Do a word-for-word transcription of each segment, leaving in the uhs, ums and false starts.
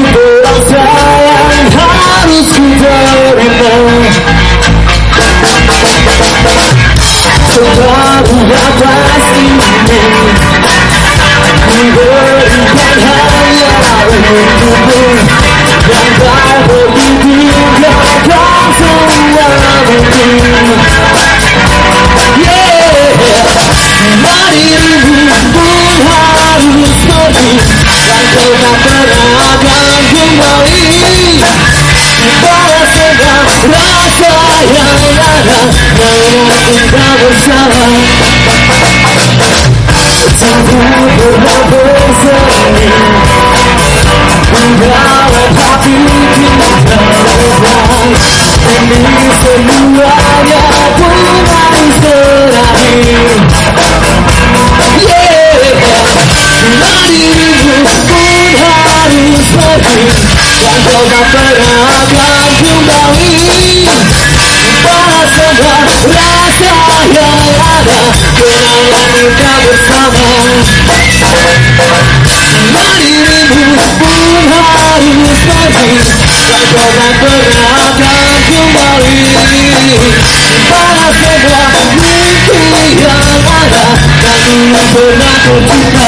orang sayang harus ku terima. Sebarulah pastinya ku berikan hanya untukmu, dan kau pergi tinggalkan semua mungkin. Cuma dirimu pun harus pergi, dan kau tak pernah akan kembali. Balas segala rasa yang ada dengan kita bersama. Cinta pernah bersemi dalam hati kita lepas. Ini semuanya mulai terakhir. Cuma dirimu pun harus pergi, dan kau tak pernah akan kembali. Balas semua rasa yang ada kenangan kita bersama. Cuma dirimu pun harus pergi, dan kau tak pernah akan kembali. Balas semua mimpi yang ada dan dulu pernah ku cinta.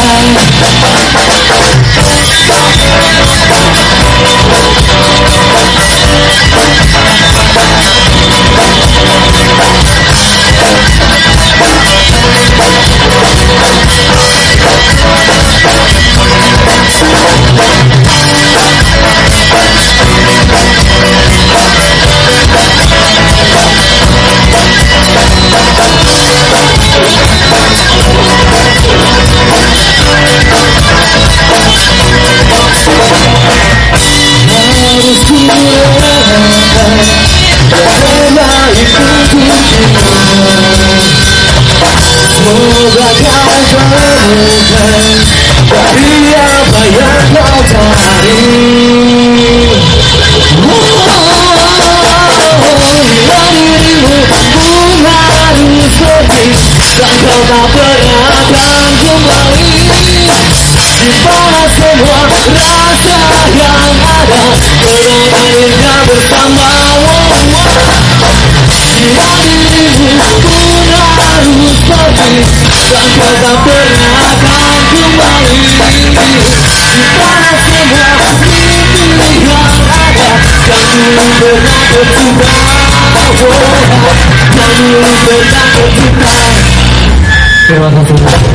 Semoga kau temukan dari apa yang kau cari. Bila dirimu pun harus pergi, dan kau tak pernah akan kembali. Dibalas semua rasa yang ada kenangan indah bersama. Bila dirimu pun harus pergi, dan kau tak pernah akan kembali. Dibalas semua mimpi yang ada yang dulu pernah tercipta. Yang dulu pernah tercipta. Terima kasih.